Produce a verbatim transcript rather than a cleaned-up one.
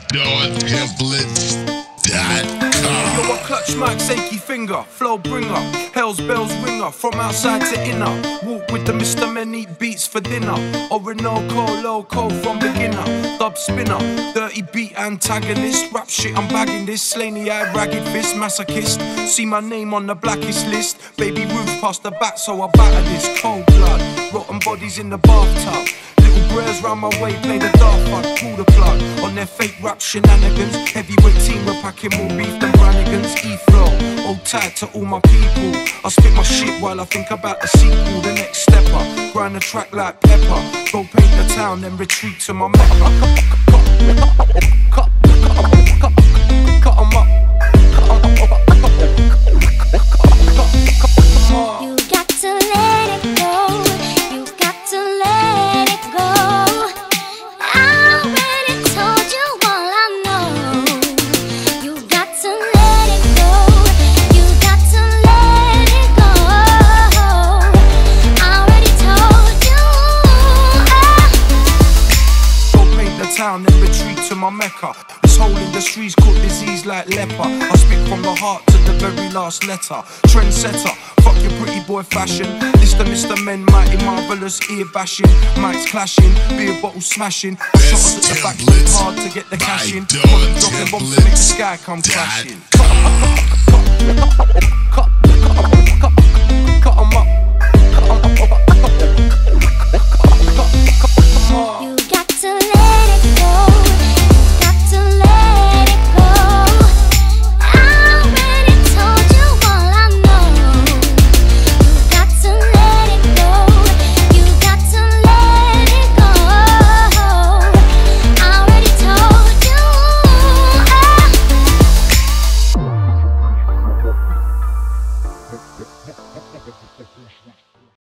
Don Template dot com. Yo, I clutch Mike's achy finger, flow bringer, hell's bells ringer, from outside to inner. Walk with the Mister Men, eat beats for dinner. Orinoco, loco from beginner. Dub spinner, dirty beat antagonist. Rap shit, I'm bagging this. Slaney eyed ragged fist, masochist. See my name on the blackest list. Baby Ruth past the back, so I batter this. Cold blood, rotten bodies in the bathtub. Little prayers round my way, play the dark fuck, pull the plug on their fake rap shenanigans. Heavyweight team, we're packing more beef than Brannigan's. E-flow, hold tight to all my people. I spit my shit while I think about the sequel, the next stepper. Grind the track like pepper. Go paint the town, then retreat to my mecca. Cut, cut, cut, cut 'em up. You got to let it go. You got to let it go. I already told you all I know. You got to let it go. You got to let it go. I already told you. Ah. Go paint the town, then retreat to my mecca. This whole industry's caught disease like leper. I speak from the heart to the very last letter. Trendsetter, fuck your pretty boy fashion. This the Mister Men, mighty marvelous, ear bashing. Mics clashing, beer bottle smashing. Shotters at the back, work hard to get the cash in. Dropping bombs to make the sky come crashing. Cut, cut, cut, cut, cut, cut, cut.